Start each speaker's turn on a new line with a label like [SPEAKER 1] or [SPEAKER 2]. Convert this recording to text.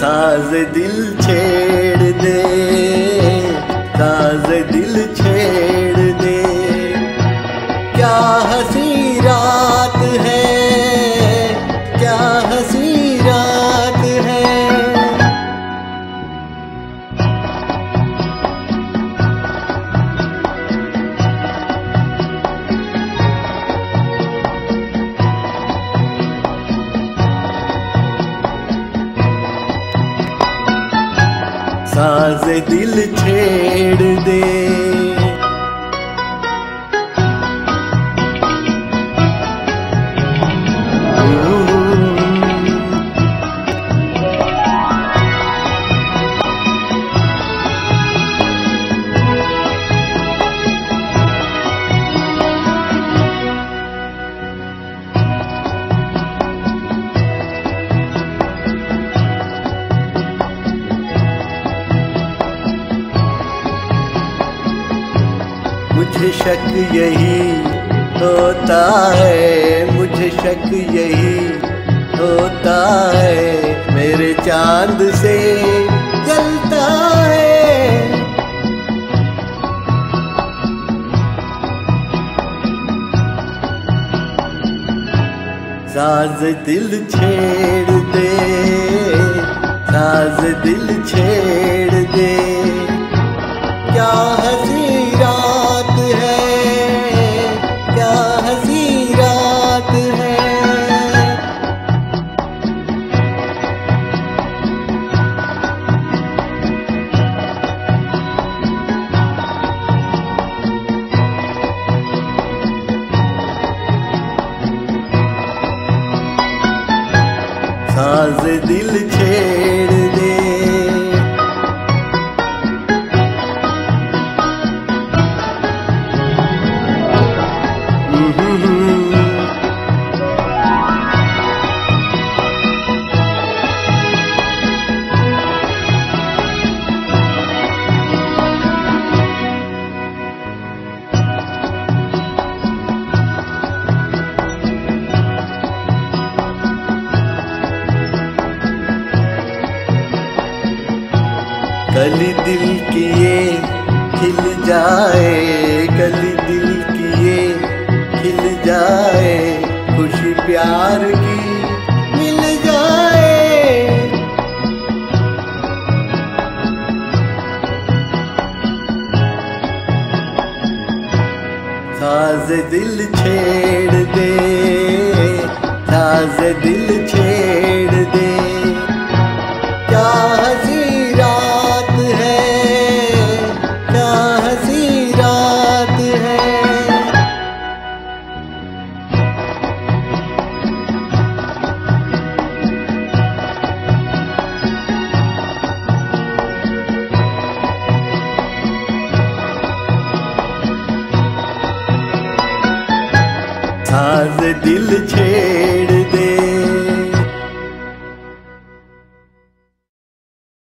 [SPEAKER 1] साज दिल छेड़ दे, साज दिल छेड़ दे। क्या हंसी रात है, क्या हंसी रात है। साज दिल छेड़ दे। मुझे शक यही होता है, मुझे शक यही होता है, मेरे चांद से जलता है। साज दिल छेड़ दे, साज दिल छेड़ दे। क्या हंसी रात है, क्या हंसी रात है। साज दिल छेड़ दे। कली दिल की ये खिल जाए, कली दिल की ये खिल जाए, खुशी प्यार की मिल जाए। साज दिल छेड़ दे, साज दिल छेड़ दे। क्या हंसी रात है, क्या हंसी रात है। साज दिल छेड़